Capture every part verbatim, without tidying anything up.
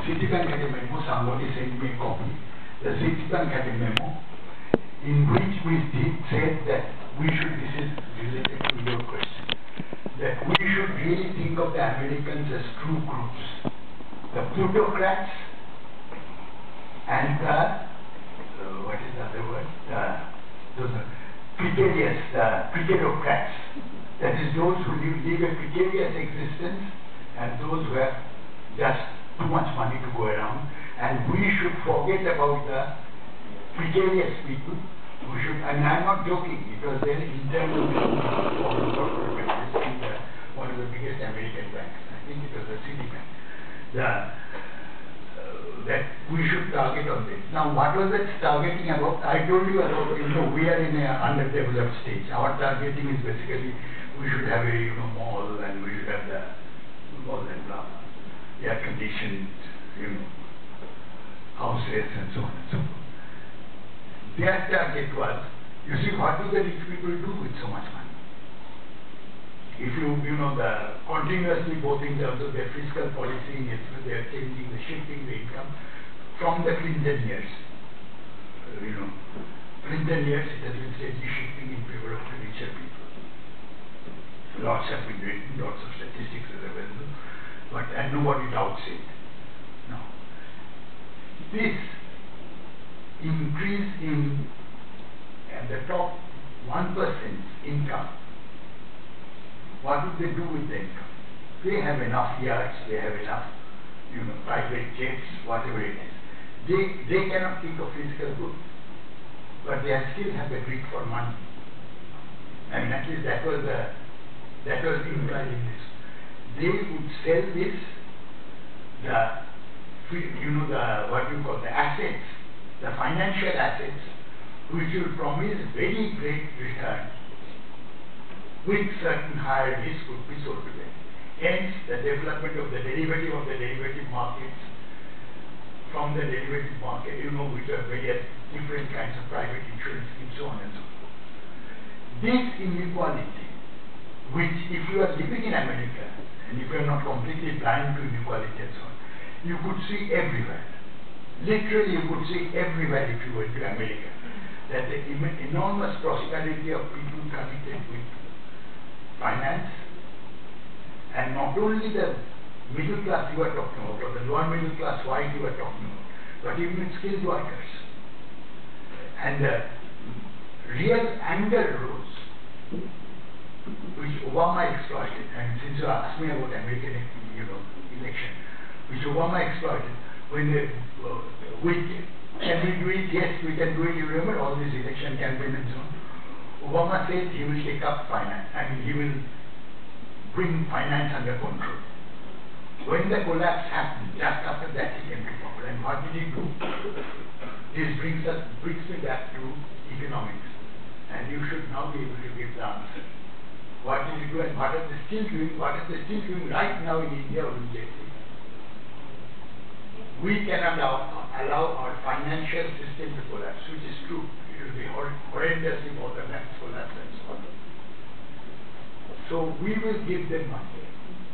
Citibank had a memo, somebody sent me a copy. The Citibank had a memo in which we did said that we should, this is related to your question, that we should really think of the Americans as two groups. The plutocrats and the, uh, what is the other word? The, those are precarious, the precarocrats. That is those who live, live a precarious existence and those who have just too much money to go around. And we should forget about the precarious people. We should, I mean, I'm not joking, it was their internal one of the biggest American banks. I think it was the Citibank. The, uh, that we should target on this. Now, what was that targeting about? I told you about, you know, we are in an underdeveloped stage. Our targeting is basically, we should have a, you know, mall and we should have the mall and blah, blah, air conditioned, you know, houses and so on and so forth. Their target was, you see, what do the rich people do with so much money? If you, you know, the continuously both in terms of their fiscal policy, they are changing, the shifting the income from the Clinton years. Uh, you know, Clinton years, it has been steadily shifting in favor of the richer people. Lots have been written, lots of statistics are available, but and nobody doubts it. Now, this increase in uh, the top one percent income, what would they do with the income? They have enough yachts, they have enough, you know, private jets, whatever it is. They they cannot think of physical goods, but they still have a greed for money. I mean, at least that was the that was implied in this. They would sell this, the you know the what you call the assets, the financial assets, which will promise very great return with certain higher risk would be sold to them. Hence, the development of the derivative of the derivative markets, from the derivative market, you know, which are various different kinds of private insurance and so on and so forth. This inequality, which if you are living in America, and if you are not completely blind to inequality and so on, you could see everywhere. Literally, you could see everywhere if you went to America, that the enormous prosperity of people connected with finance, and not only the middle class you are talking about, or the lower middle class white you are talking about, but even skilled workers. And the real anger rose, which Obama exploited, and since you asked me about American, you know, election, which Obama exploited, when they, uh, we, can we do it? Yes, we can do it. You remember all this election campaign and so on. Obama said he will take up finance, I mean he will bring finance under control. When the collapse happened, just after that he came to power. And what did he do? This brings us brings me back to economics. And you should now be able to give the answer. What did he do and what are they still doing? What are they still doing right now in India or immediately? We cannot allow, allow our financial system to collapse, which is true. It will be horrendously more than that collapse and so on. So we will give them money.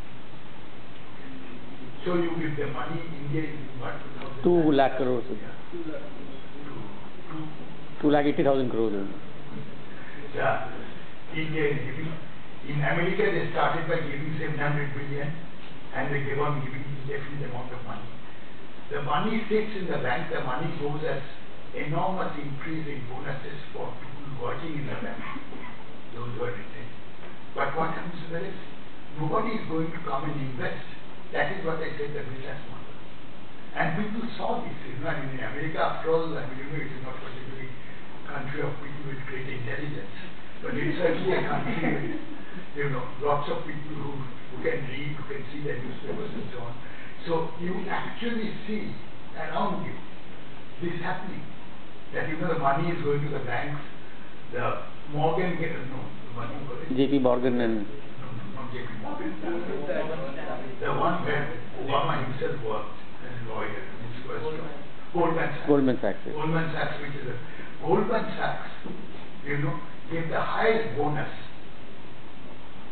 So you give them money, India is what? Two lakh crores. Yeah. Two, two, two lakh eighty thousand crores. Yeah. India is giving. In America, they started by giving seven hundred billion, and they gave on giving indefinite amount of money. The money sits in the bank. The money goes as enormous increase in bonuses for people working in the bank, those who are retained. But what happens to the rest? Nobody is going to come and invest. That is what I said, the business model. And people saw this. You know, I mean, in America, after all, I mean, you know, it is not particularly a country of people with great intelligence, but it's certainly a country with, you know, lots of people who, who can read, who can see their newspapers and so on. So you actually see around you this happening. That you know the money is going to the banks, the Morgan, no, what do you call it? J P Morgan and... No, no, not J P Morgan. The one where Obama himself worked as a lawyer in his first job. Goldman Sachs. Goldman Sachs. Goldman Sachs, which is a... Goldman Sachs, you know, gave the highest bonus.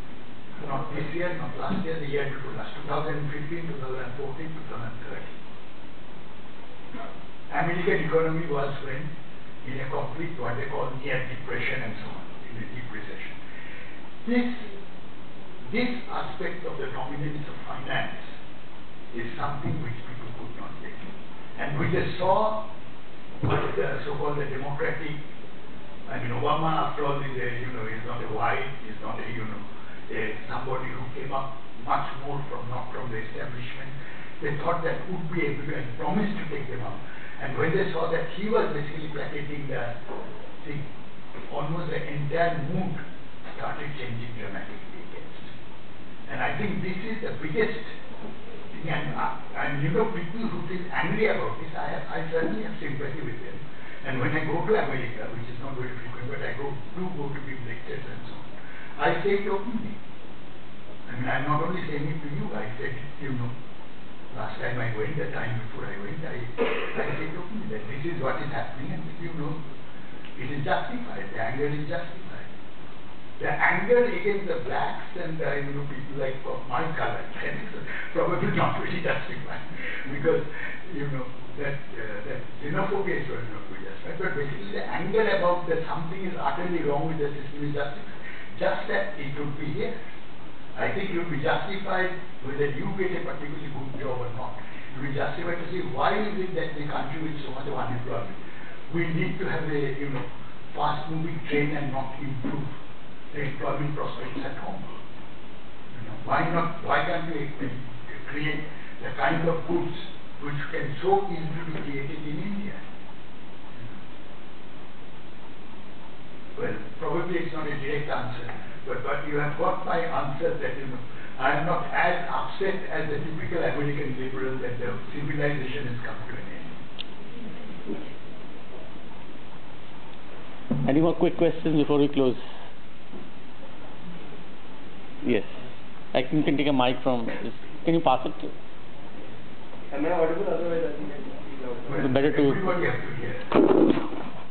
Not this year, not last year, the year before last, twenty fifteen, twenty fourteen, twenty thirteen. American economy was when in a complete what they call near depression and so on, in a deep recession. This, this aspect of the dominance of finance is something which people could not take. And we just saw what the so-called the democratic, I mean Obama after all is a, you know, is not a white, is not a, you know, a, somebody who came up much more from, not from the establishment. They thought that would be able to and promised to take them out. And when they saw that he was basically placating the thing, almost the entire mood started changing dramatically against. And I think this is the biggest thing. And, uh, and you know, people who feel angry about this, I, have, I certainly have sympathy with them. And when I go to America, which is not very frequent, but I go, do go to give lectures and so on, I say it openly. I mean, I'm not only saying it to you, I said it, you know, last time I went, the time before I went, I, I said openly that this is what is happening, and you know, it is justified, the anger is justified. The anger against the blacks and uh, you know, people like of my color, probably not really justified, because you know, that, uh, that xenophobia is not really justified, but basically the anger about that something is utterly wrong with the system is justified. Just that it would be here. I think it would be justified whether you get a particularly good job or not. It would be justified to say why is it that the country with so much of unemployment, we need to have a you know fast-moving train and not improve the employment prospects at home. You know, why not? Why can't we create the kind of goods which can so easily be created in India? Well, probably it's not a direct answer. But, but you have got my answer that you know, I am not as upset as the typical American liberal that the civilization has come to an end. Any more quick questions before we close? Yes. I think you can take a mic from this. Can you pass it to? Am I audible? Otherwise, I think I can speak louder. Well, It's better to. everybody has to hear.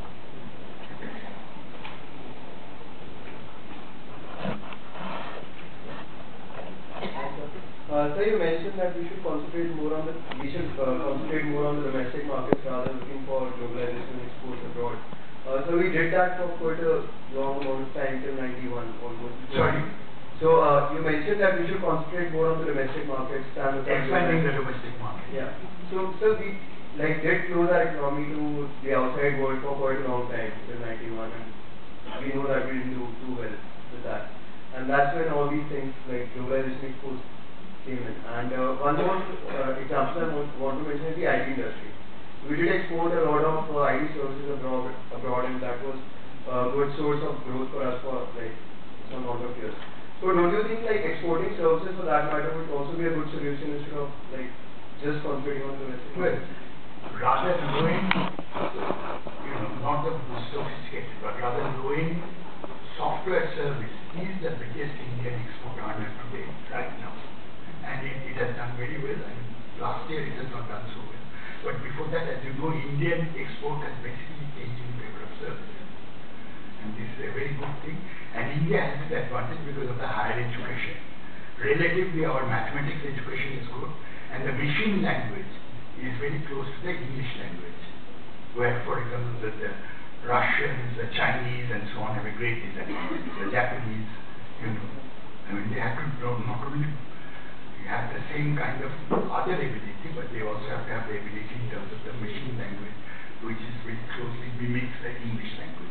Uh, sir, you mentioned that we should concentrate more on the we should uh, concentrate more on the domestic markets rather than looking for globalization and exports abroad. Uh, so we did that for quite a long amount of time till ninety-one almost. Sorry. So uh, you mentioned that we should concentrate more on the domestic markets than the Expanding the domestic market. Yeah. So so we like did close our economy to the outside world for quite a long time till ninety-one, and we know that we didn't do too well with that. And that's when all these things like globalization, exports came in. And uh, one more uh, example I want, want to mention is the I T industry. We did export a lot of uh, I T services abroad, abroad, and that was a good source of growth for us for like some amount of years. So don't you think like exporting services for that matter would also be a good solution instead of like just concentrating on the domestic? Well, rather knowing, you know, not the sophisticated, but rather knowing software service is the biggest Indian export earner today, right now. And it, it has done very well. I mean, last year it has not done so well. But before that, as you know, Indian export has basically changed in favor of services. And this is a very good thing. And India has this advantage because of the higher education. Relatively, our mathematics education is good. And the machine language is very close to the English language. Where, for example, the, the Russians, the Chinese, and so on have a great disadvantage. The Japanese, you know, I mean, they have to know not only have the same kind of other ability, but they also have to have the ability in terms of the machine language, which is very closely mimics the English language.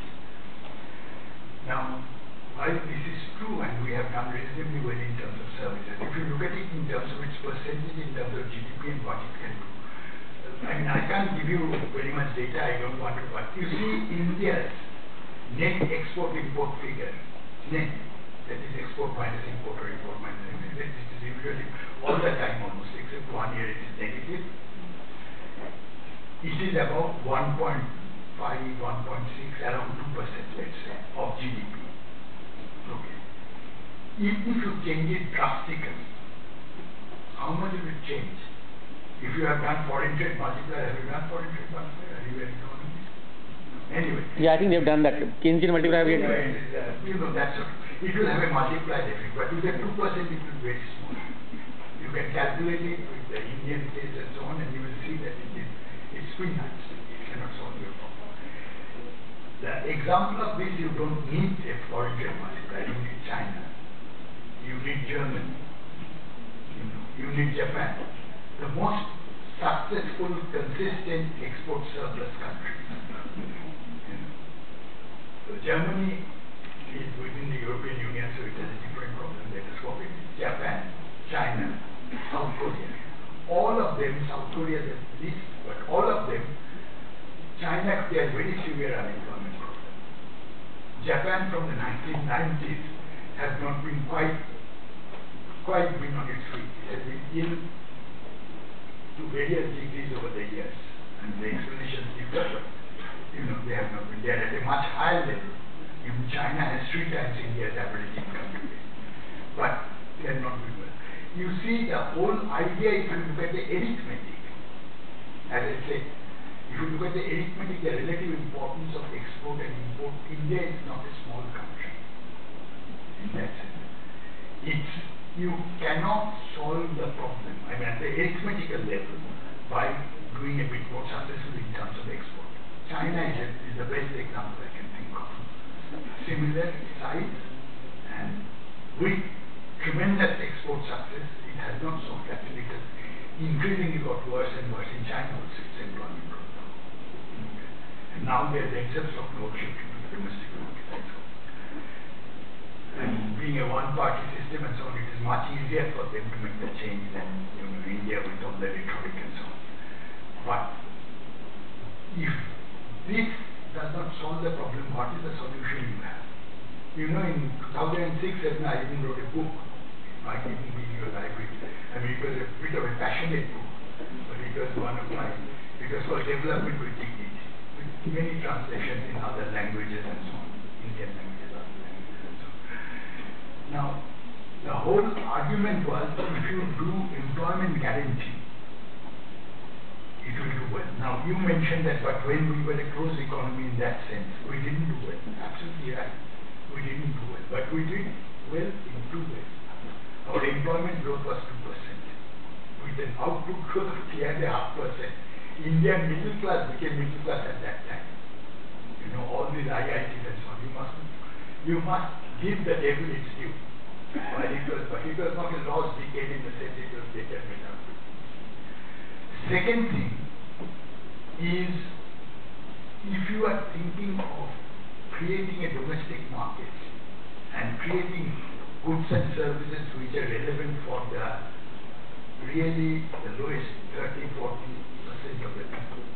Now, while this is true, and we have done reasonably well in terms of services, if you look at it in terms of its percentage in terms of G D P and what it can do, I mean, I can't give you very much data, I don't want to, but you see India's net export-import figure, net, that is export minus import or import minus import, that is usually all the time almost, except one year it is negative. It is about one point five, one point six, around two percent, let's say, of G D P. Okay. If, if you change it drastically, how much will it change? If you have done foreign trade multiplier, have you done foreign trade multiplier? Are you an economist? Anyway. Yeah, I think they've done that. Keynesian multiplier. Yeah, uh, you know, that's okay. It will have a multiplier effect, but with the two percent it will be very small. You can calculate it with the Indian case and so on, and you will see that it is it's peanuts. It cannot example of this, you don't need a foreign trade multiplier. You need China. You need Germany. You know, you need Japan. The most successful, consistent export surplus countries. You know. So Germany is within the European Union, so it has a different problem. Let us call it Japan, China, South Korea. All of them, South Korea is the least, but all of them, China, they have very severe unemployment problem. Japan from the nineteen nineties has not been quite, quite been on its feet. It has been ill to various degrees over the years, and the explanations differ, but you know, they have not been. They are at a much higher level. Even China has three times India's average income today, but they are not doing well. You see, the whole idea, if you look at the arithmetic, as I said, if you look at the arithmetic, the relative importance of export and import, India is not a small country in that sense. It's, you cannot solve the problem, I mean, at the arithmetical level, by doing a bit more successful in terms of export. China is, a, is the best example I can think of. Similar size, and with tremendous export success, it has not solved. Actually, it has increasingly got worse and worse in China also, its employment growth. Okay. And now they are themselves talking about shifting to the domestic market and so on. And being a one-party system and so on, it is much easier for them to make the change than you know, India with all the rhetoric and so on. But if this does not solve the problem, what is the solution you have? You know, in two thousand six, I even wrote a book. I didn't be in your library. I mean, it was a bit of a passionate book, but it was one of my, it was called Development with Dignity, with many translations in other languages and so on, Indian languages, other languages and so on. Now, the whole argument was, if you do employment guarantee, it will do well. Now, you mentioned that, but when we were a closed economy in that sense, we didn't do well. Absolutely right. We didn't do well. But we did well in two ways. Our employment growth was two percent. With an output growth of three point five percent. Indian middle class became middle class at that time. You know, all these I I Ts and so on. You must, you must give the devil its due. But it was, but it was not a lost decade in the sense it was determined out. Second thing is, if you are thinking of creating a domestic market and creating goods and services which are relevant for the really the lowest thirty to forty percent of the people,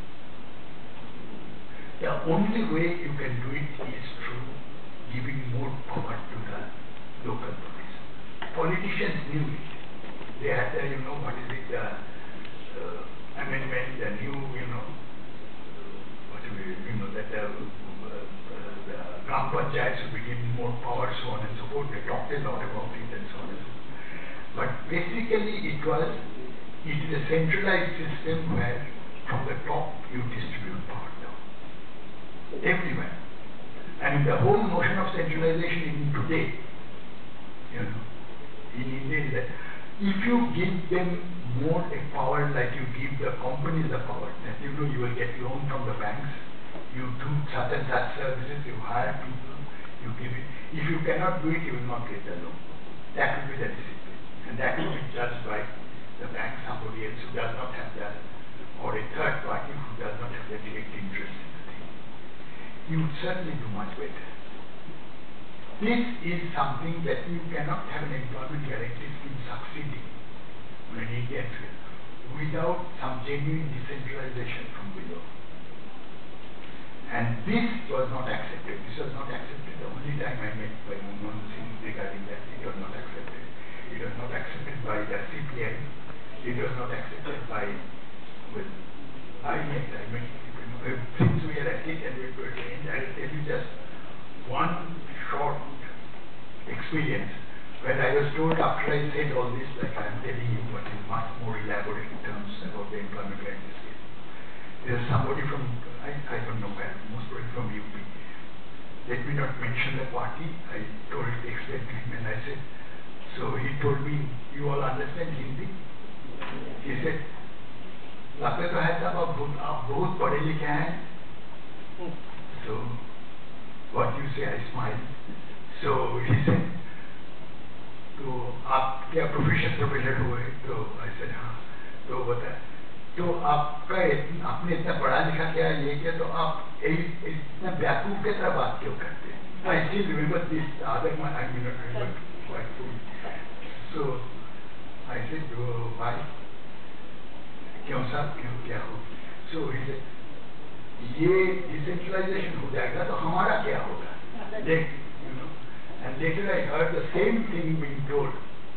the only way you can do it is through giving more power to the local bodies. Politicians knew it. They had the, you know, what is it, the uh, amendment, the new, you know, uh, what do we, you know, that the uh, the Gram Panchayats should be given more power, so on and so forth. They talked a lot about it and so on and so forth. But basically it was, it is a centralized system where from the top you distribute power down. Everywhere. And the whole notion of centralization in today, you know, in India is that if you give them more a power like you give the companies the power, that you know you will get loan from the banks, you do such and such services, you hire people, you give it. If you cannot do it, you will not get the loan. That will be the discipline. And that will be judged by the bank, somebody else who does not have that, or a third party who does not have the direct interest in the thing. You would certainly do much better. This is something that you cannot have an employment guarantee scheme succeeding on an Indian scale without some genuine decentralization from below. And this was not accepted. This was not accepted. The only time I met by Manmohan Singh regarding that, it was not accepted. It was not accepted by the C P M. It was not accepted by, well, I met, I met, you know, since we are at it and we're going to end, I'll tell you just one short experience where I was told after I said all this, like I'm telling you, but in much more elaborate terms about the employment guarantee scheme. There's somebody from, I, I don't know where, most probably from U P. Let me not mention the party. I told, explained to him and I said, so he told me, you all understand Hindi? He said, लगता तो है सब आप बहुत आप बहुत पढ़े लिखे हैं, so what you say, I smiled. So he said, तो आप क्या प्रोफेसर प्रोफेसर हुए? तो I said हाँ. तो बता, तो आपका इतना, आपने इतना पढ़ा लिखा क्या ये क्या, तो आप इतना व्याकुल की तरह बात क्यों करते हैं? I still remember this other one, I mean, I remember quite fully. So I said, oh, why? क्यों साहब, क्यों क्या हो? So he said, ये decentralization हो जाएगा तो हमारा क्या होगा? देख, you know. And later I heard the same thing being told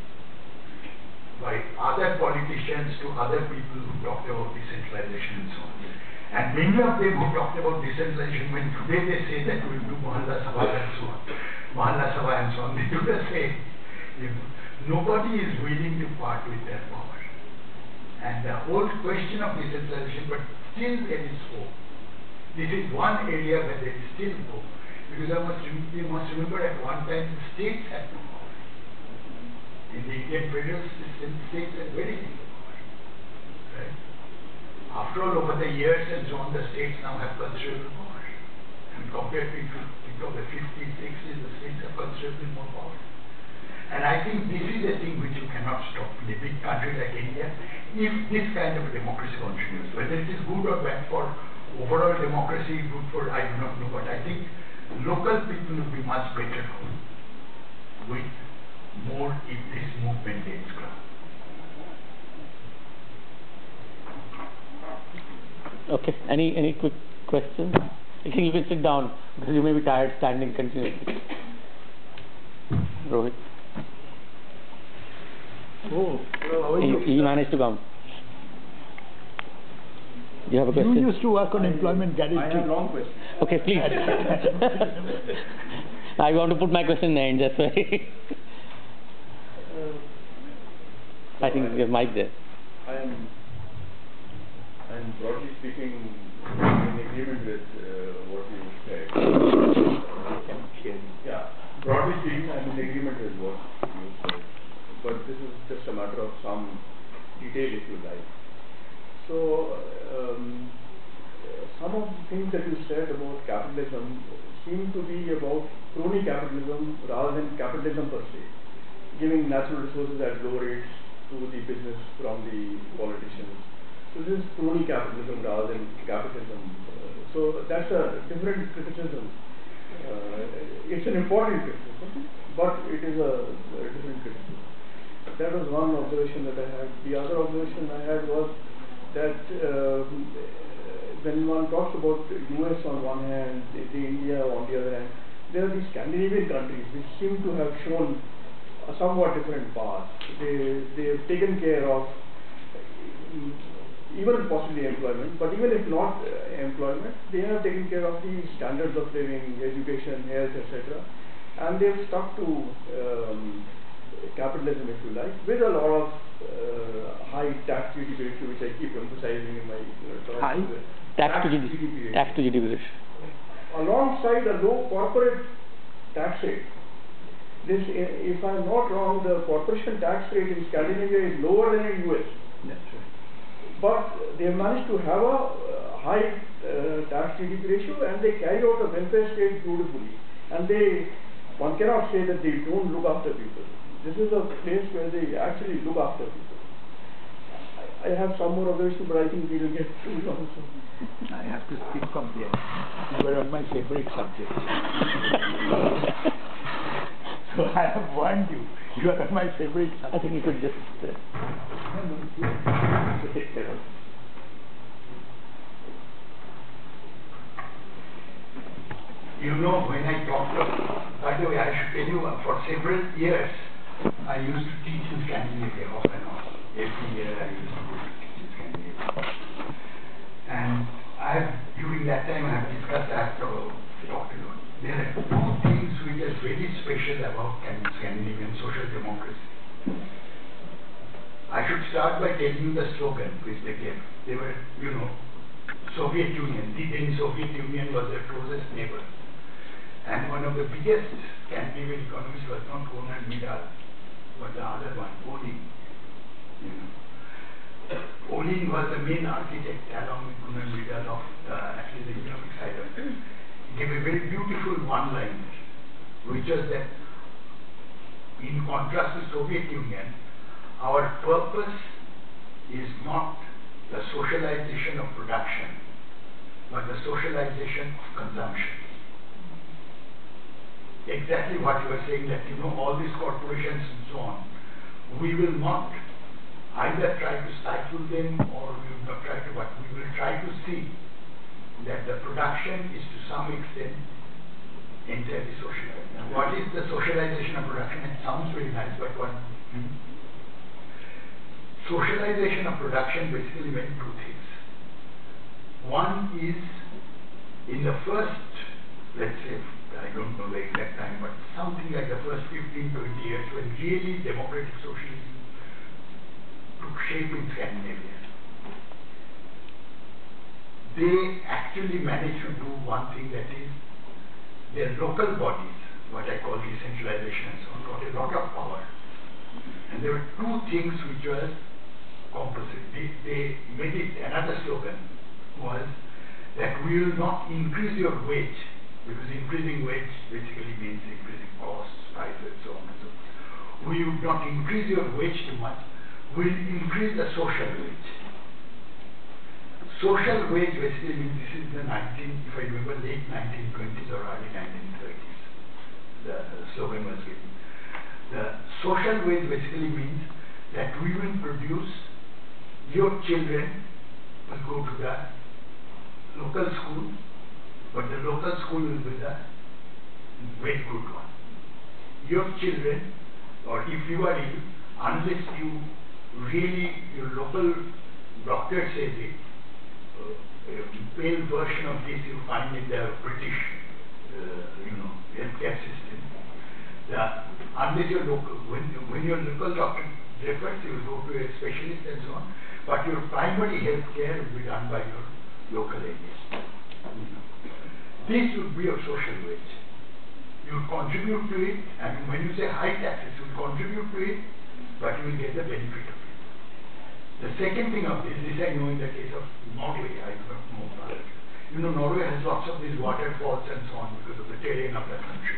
by other politicians to other people who talked about decentralization and so on. And many of them who talked about decentralization, when today they say that we will do Mohalla Sabha and so on, Mohalla Sabha and so on, they do the same. You know, nobody is willing to part with their power. And the whole question of decentralization, but still there is hope. This is one area where there is still hope. Because I must, you must remember at one time the states had no power. In the Indian federal system, the states had very little power. Right? After all, over the years and so on, the states now have considerable power. And compared to if you think of the fifties, sixties, the states have considerably more power. And I think this is a thing which you cannot stop in a big country like India if this kind of democracy continues. Whether it is good or bad for overall democracy, good for, I do not know, but I think local people will be much better off with more if this movement gains ground. Okay. Any any quick questions? I think you can sit down because you may be tired standing continuously. Rohit. Oh, hello, how are you? He, he managed to come. You have a question? You used to work on employment guarantee. I have long question. Okay, please. I want to put my question in the end, that's why. uh, I think your mic there. I am, I am broadly speaking in agreement with uh, what you said. Uh, yeah, broadly speaking, I am in agreement with what you said. But this is just a matter of some detail, if you like. So, um, some of the things that you said about capitalism seem to be about crony capitalism rather than capitalism per se, giving natural resources at low rates to the business from the politicians. So this is crony capitalism rather than capitalism. Uh, so that's a different criticism. Uh, it's an important criticism, but it is a, a different criticism. That was one observation that I had. The other observation I had was that uh, when one talks about the U S on one hand, the, the India on the other hand, there are these Scandinavian countries which seem to have shown a somewhat different path. They they have taken care of um, even possibly employment, but even if not uh, employment, they have taken care of the standards of living, education, health, et cetera. And they have stuck to um, capitalism, if you like, with a lot of uh, high tax G D P ratio, which I keep emphasizing in my uh, talk. High tax, tax to G D P ratio. Tax to G D P ratio. Alongside a low corporate tax rate. This, if I'm not wrong, the corporation tax rate in Scandinavia is lower than in U S. That's right. But they have managed to have a uh, high uh, tax G D P ratio, and they carry out a welfare state beautifully. And they, one cannot say that they don't look after people. This is a place where they actually look after people. I, I have some more observations, but I think we will get too long. So. I have to speak from there. You were on my favorite subject. So I have warned you. You are on my favorite subject. I think you could just... Uh, You know, when I talked of, by the way, I should tell you, uh, for several years, I used to teach in Scandinavia off and on. Every year I used to go to teach in Scandinavia. And I have, during that time, I have discussed, I have talked a lot. There are two things which are very special about Scandinavian social democracy. I should start by telling you the slogan which they gave. They were, you know, Soviet Union, the then Soviet Union was their closest neighbor. And one of the biggest Scandinavian economists was not Gunnar Myrdal, but the other one, Olin. You know. Olin was the main architect along with Gunnar Myrdal of the, actually the economic side of it. gave a very beautiful one-liner, which was that in contrast to Soviet Union, our purpose is not the socialization of production, but the socialization of consumption. Exactly what you were saying, that you know all these corporations and so on, we will not either try to stifle them or we will not try to, but we will try to see that the production is to some extent entirely socialized. Now, what is the socialization of production? It sounds very nice, but what? Hmm? Socialization of production basically meant two things. One is in the first, let's say, I don't know the exact time, but something like the first fifteen, twenty years when really democratic socialism took shape in Scandinavia. They actually managed to do one thing, that is their local bodies, what I call decentralization and so on, got a lot of power. And there were two things which were composite. They, they made it, another slogan was that we will not increase your wage, because increasing wage basically means increasing costs, prices, so on and so forth. We would not increase your wage too much, we will increase the social wage. Social wage basically means, this is the nineteen, if I remember, late nineteen twenties or early nineteen thirties, the slogan was given. The social wage basically means that we will produce, your children will go to the local school, but the local school will be the very good one. Your children, or if you are ill, unless you really, your local doctor says it, uh, a pale version of this you find in the British, uh, you know, healthcare system. The, unless your local, when, when your local doctor refers, you will go to a specialist and so on, but your primary health care will be done by your local area. This would be your social wage. You will contribute to it, and when you say high taxes, you will contribute to it, but you will get the benefit of it. The second thing of this, this I know in the case of Norway, I do not know about it. You know, Norway has lots of these waterfalls and so on because of the terrain of the country.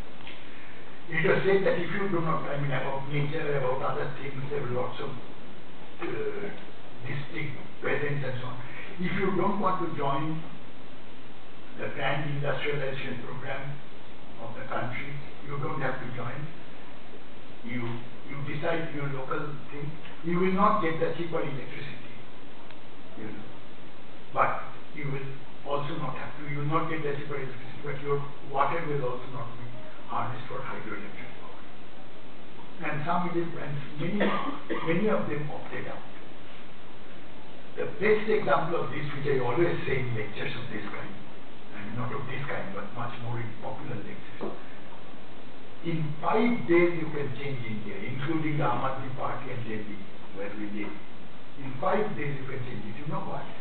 It was said that if you do not, I mean, about nature, about other things, there are lots of uh, distinct presence and so on. If you don't want to join the grand industrialization program of the country, you don't have to join. You you decide your local thing. You will not get the cheaper electricity, you know. But you will also not have to. You will not get the cheaper electricity, but your water will also not be harnessed for hydroelectric power. And some and many many of them opted out. The best example of this, which I always say in lectures of this kind, and not of this kind, but much more in popular lectures. In five days you can change India, including the Aam Aadmi Party and Delhi, where we live. In five days you can change it. You know what?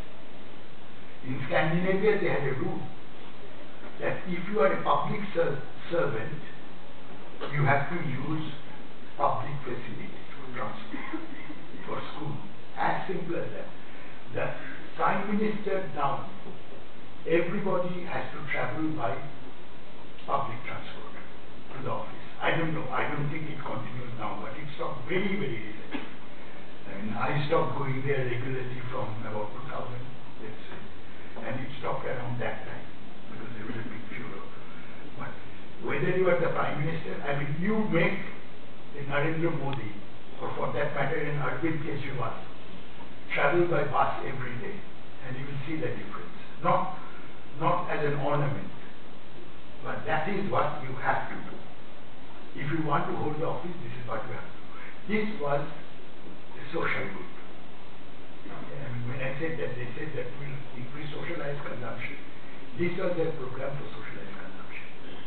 In Scandinavia they had a rule that if you are a public ser servant, you have to use public facilities for transport, for school. As simple as that. The Prime Minister down, everybody has to travel by public transport to the office. I don't know, I don't think it continues now, but it stopped very, very recently. And I stopped going there regularly from about two thousand, let's say, and it stopped around that time because there was a big furor. But whether you are the Prime Minister, I mean, you make a Narendra Modi, or for that matter, an Arvind Kejriwal, travel by bus every day, and you will see the difference. Not, not as an ornament, but that is what you have to do. If you want to hold the office, this is what you have to do. This was a social good. Okay? I mean, when I said that, they said that we will increase socialized consumption. This was their program for socialized consumption.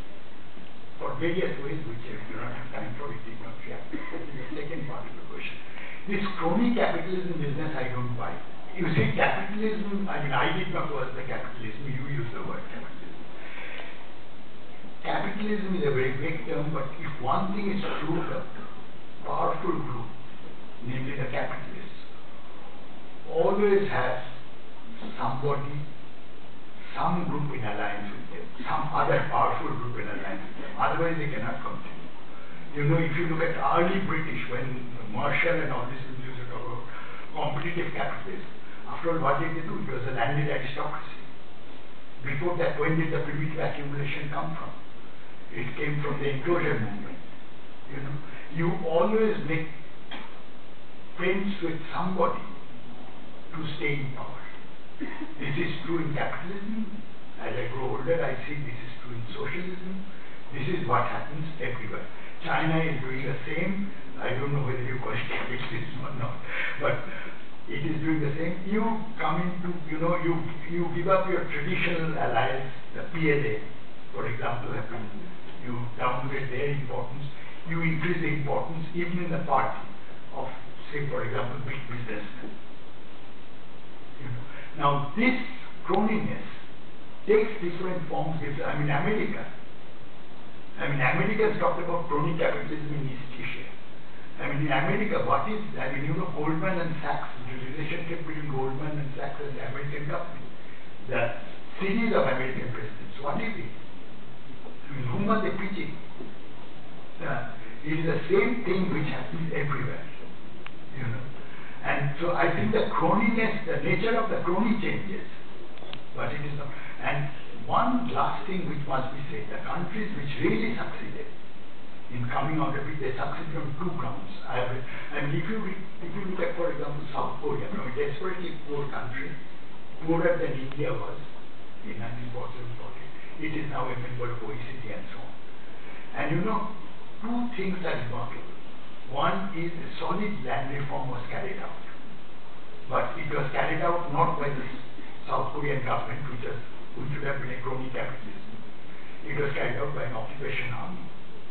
For various ways, which I do not have time for, it did not react. That is the second part of the question. This crony capitalism business, I don't buy. You see, capitalism, I mean, I did not work the capitalism, you use the word capitalism. Capitalism is a very big term, but if one thing is true, the powerful group, namely the capitalists, always has somebody, some group in alliance with them, some other powerful group in alliance with them. Otherwise, they cannot continue. You know, if you look at early British, when Marshall and all this used to talk about competitive capitalism, after all, what did they do? It was a landed aristocracy. Before that, when did the primitive accumulation come from? It came from the enclosure movement. You know, you always make friends with somebody to stay in power. This is true in capitalism. As I grow older, I see this is true in socialism. This is what happens everywhere. China is doing the same. I don't know whether you call it capitalism or not, but it is doing the same. You come into, you know, you you give up your traditional allies, the P L A, for example, have been, you downgrade their importance. You increase the importance even in the party of, say, for example, big business. You know. Now, this croniness takes different forms. I mean, America. I mean, America has talked about crony capitalism in East Asia. I mean, in America, what is, I mean, you know, Goldman and Sachs, the relationship between Goldman and Sachs and the American government, the series of American presidents, what is it? I mean, whom are they preaching? Uh, it is the same thing which happens everywhere, you know. And so I think the croniness, the nature of the crony changes, but it is not. And one last thing which must be said, the countries which really succeeded in coming out of it, they succeeded on two grounds. I, have, I mean, if you, if you look at, for example, South Korea, you know, a desperately poor country, poorer than India was in nineteen forty-seven forty, it is now a member of O E C D and so on. And you know, two things are remarkable. One is a solid land reform was carried out, but it was carried out not by the South Korean government, which, was, which should have been a crony capitalism. It was carried out by an occupation army.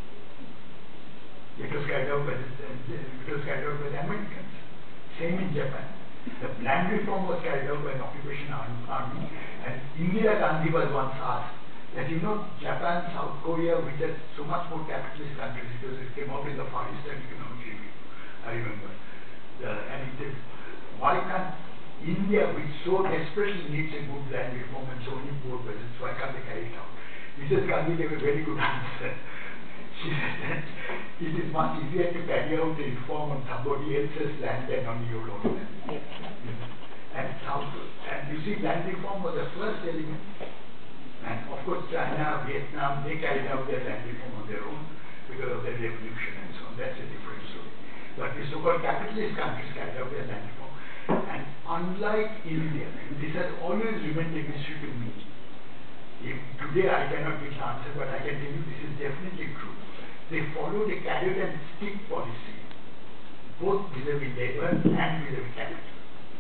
It was carried out by the, it was carried out by the Americans. Same in Japan. The land reform was carried out by an occupation army, and Indira Gandhi was once asked that, you know, Japan, South Korea, which are so much more capitalist countries, because it came out in the Far Eastern Economic Review, I remember. The, and it said, why can't India, which so desperately needs a good land reform and so many poor peasants, why can't they carry it out? Missus Gandhi gave a very good answer. She said that it is much easier to carry out a reform on somebody else's land than on your own land. And, South, and you see, land reform was the first element. And of course, China, Vietnam, they carried out their land reform on their own because of their revolution and so on. That's a different story. But the so-called capitalist countries carried out their land reform. And unlike India, this has always remained a mystery to me. If today I cannot give an answer, but I can tell you this is definitely true. They followed a carrot and stick policy, both vis-a-vis labor and vis-a-vis capital.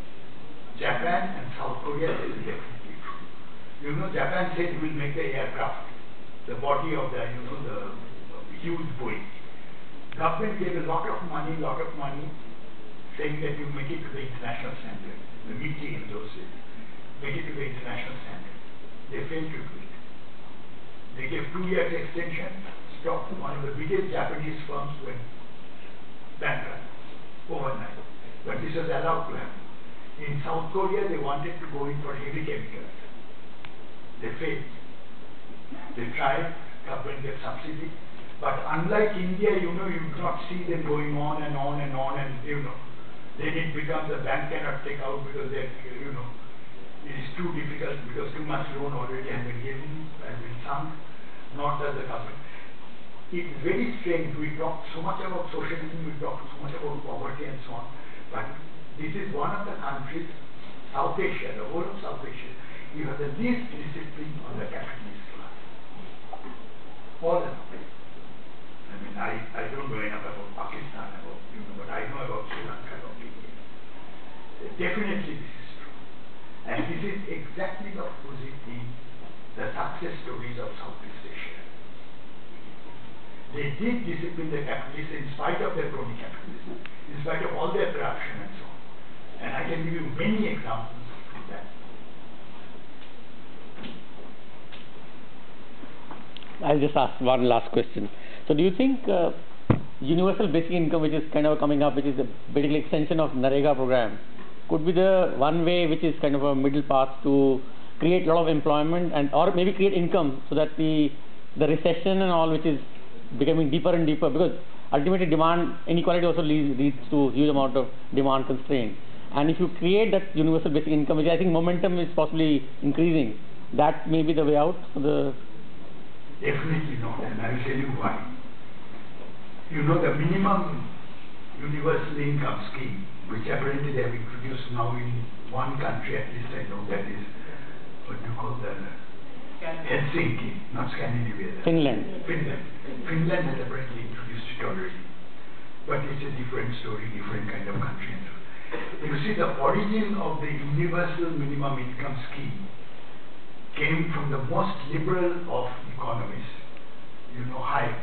Japan and South Korea, this is definitely true. You know, Japan said we'll make the aircraft, the body of the, you know, the uh, huge Boeing. Government gave a lot of money, lot of money, saying that you make it to the international standard, the meeting in those days, make it to the international standard. They failed to do it. They gave two years extension, stopped. One of the biggest Japanese firms went bankrupt overnight. But this was allowed to happen. In South Korea, they wanted to go in for heavy chemicals. They failed. They tried, government gave subsidy. But unlike India, you know, you do not see them going on and on and on and, you know, then it becomes the bank cannot take out because they, you know, it is too difficult because too much loan already has been given, has been sunk, not as the government. It's very strange. We talk so much about socialism, we talk so much about poverty and so on, but this is one of the countries, South Asia, the whole of South Asia, you have the least discipline on the capitalist class. All of them. I mean, I, I don't know enough about Pakistan, about, you know, but I know about Sri Lanka, about India. Definitely this is true. And this is exactly the opposite in the success stories of Southeast Asia. They did discipline the capitalists in spite of their crony capitalism, in spite of all their corruption and so on. And I can give you many examples of that. I'll just ask one last question. So do you think uh, universal basic income, which is kind of coming up, which is a basically extension of NREGA program, could be the one way which is kind of a middle path to create a lot of employment and or maybe create income so that the the recession and all, which is becoming deeper and deeper, because ultimately demand inequality also leads, leads to huge amount of demand constraint. And if you create that universal basic income, which I think momentum is possibly increasing, that may be the way out for the... Definitely not, and I will tell you why. You know, the minimum universal income scheme, which apparently they have introduced now in one country, at least I know, that is, what do you call that? Helsinki, not Scandinavia. Finland. Finland. Finland has apparently introduced it already. But it's a different story, different kind of country. You see, the origin of the universal minimum income scheme came from the most liberal of economists, you know, Hayek,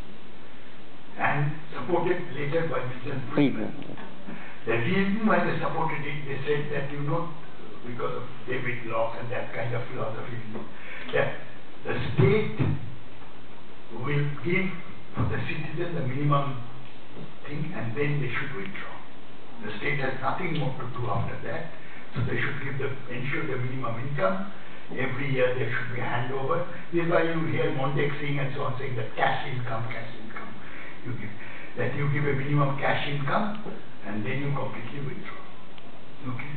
and supported later by Milton Friedman. The reason why they supported it, they said that, you know, because of David Locke and that kind of philosophy, that the state will give for the citizen the minimum thing and then they should withdraw. The state has nothing more to do after that, so they should give the, ensure the minimum income. Every year there should be a handover. This is why you hear Montek saying and so on, saying that cash income, cash income. You give, that you give a minimum cash income and then you completely withdraw. Okay.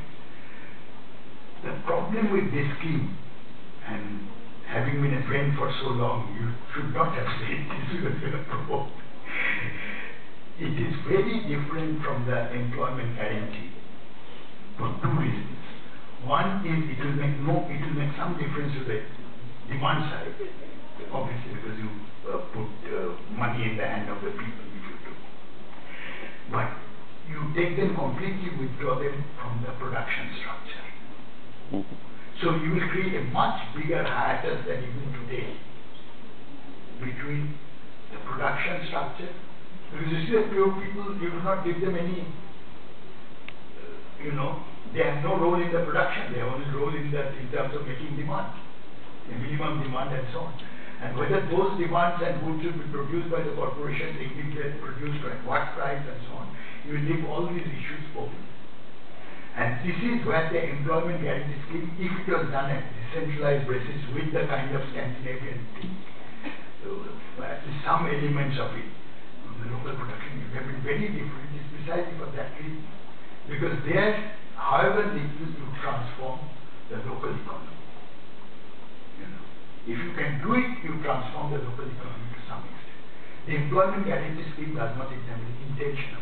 The problem with this scheme, and having been a friend for so long, you should not have said this when you are provoked. It is very different from the employment guarantee for two reasons. One is it will make no, it will make some difference to the demand side, obviously, because you uh, put uh, money in the hand of the people if you do. But you take them completely, withdraw them from the production structure. Mm-hmm. So you will create a much bigger hiatus than even today between the production structure. Because you see that pure people, you do not give them any, uh, you know, they have no role in the production, they have only role in that in terms of making demand, the minimum demand and so on. And whether those demands and goods will be produced by the corporations, if they are produced at what price and so on, you will leave all these issues open. And this is where the employment guarantee scheme, if it was done at decentralized basis with the kind of Scandinavian thing, so at least some elements of it, the local production would have been very different. It's precisely for that reason. Because there, however little you transform the local economy. You know, if you can do it, you transform the local economy to some extent. The employment guarantee scheme does not examine intentional.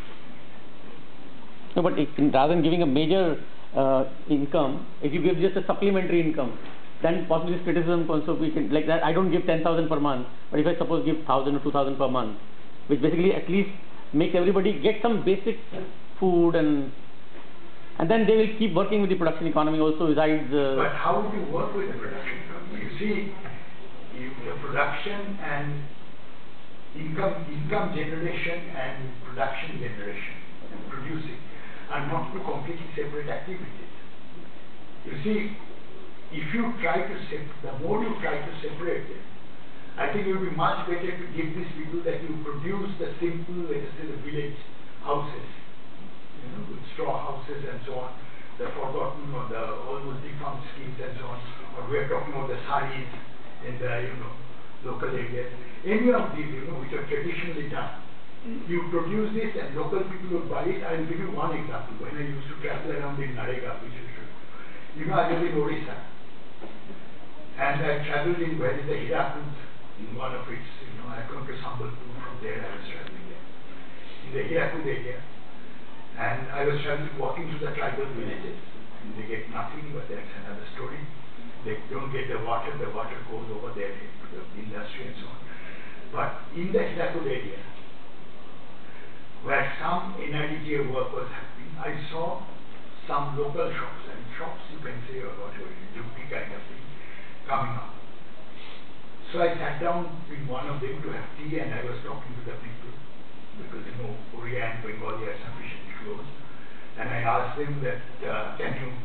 No, but it, rather than giving a major uh, income, if you give just a supplementary income, then possibly this criticism also we can, like that, I don't give ten thousand per month, but if I suppose give one thousand or two thousand per month, which basically at least makes everybody get some basic food, and and then they will keep working with the production economy also besides... Uh, but how would you work with the production economy? You see, if the production and income, income generation and production generation and producing are not two completely separate activities. You see, if you try to separate, the more you try to separate them, I think it would be much better to give these people that you produce the simple, let us say, the village houses, you know, with straw houses and so on, the forgotten or the almost defunct schemes and so on, or we are talking about the saris in the, you know, local areas. Any of these, you know, which are traditionally done, you produce this and local people will buy it. I will give you one example. When I used to travel around in Narega, which is, you know, I live in Odisha, and I traveled in where is the Hirakud, in one of its, you know, I come to Sambalpur, from there I was traveling there, in the Hirakud area, and I was traveling, walking through the tribal villages, and they get nothing, but that's another story. They don't get the water, the water goes over there into the industry and so on. But in the Hirakud area, where some N I D G A work was happening, I saw some local shops, and shops you can say, or whatever, Juki kind of thing, coming up. So I sat down with one of them to have tea, and I was talking to the people, because you know, Oriya and Bengali are sufficiently close. And I asked them that, uh, can you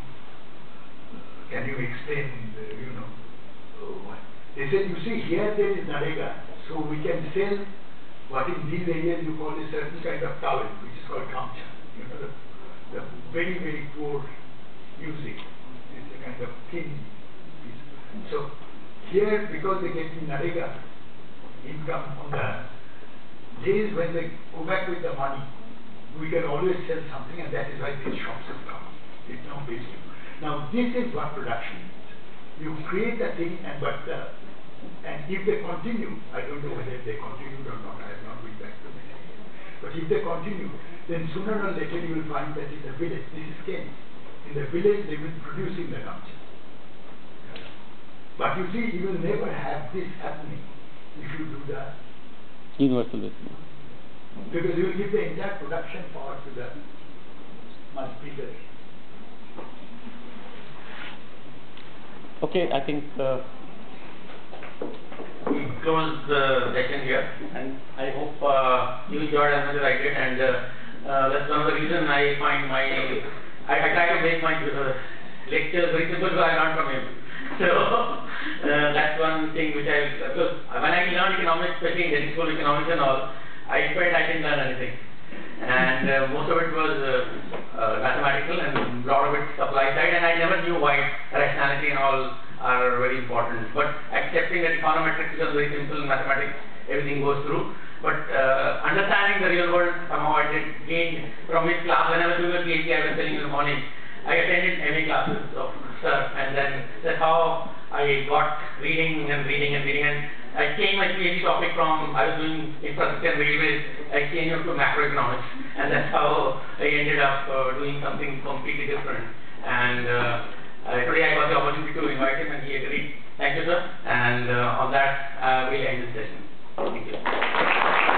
can you explain, uh, you know, uh, what? They said, you see, here there is Narega, so we can sell what in these areas you call a certain kind of towel, which is called kamcha. You know, the, the very, very poor music. It's a kind of thin So here, because they get the Narega income on the days when they go back with the money, we can always sell something, and that is why these shops have come. It's not basic. Now this is what production is. You create the thing, and but the, and if they continue, I don't know whether they continued or not. I have not been back to them. But if they continue, then sooner or later you will find that in the village, this is Kent. In the village, they will be producing the culture. But you see, you will never have this happening if you do that. Universal basically. Because you will give the entire production power to the much bigger. Okay, I think uh, we close the session here, and I hope uh, you enjoyed as much as I did, and uh, uh, that's one of the reasons I find my, I, I try to make my uh, lectures very simple, so I learn from him. So uh, that's one thing which I, because when I learned economics, especially in Delhi School of Economics and all, I felt I didn't learn anything. And uh, most of it was uh, uh, mathematical, and a lot of it supply side, and I never knew why rationality and all are very important. But accepting that econometrics is very simple, mathematics, everything goes through. But uh, understanding the real world, somehow I did gain from his class. When I was doing a PhD, I was telling you in the morning, I attended M A classes of Sir, and then that's how I got reading and reading and reading. And I changed my PhD topic from, I was doing infrastructure and railways, I changed it to macroeconomics, and that's how I ended up uh, doing something completely different. And uh, uh, today I got the opportunity to invite him, and he agreed. Thank you, sir. And uh, on that, uh, we'll end this session. Thank you.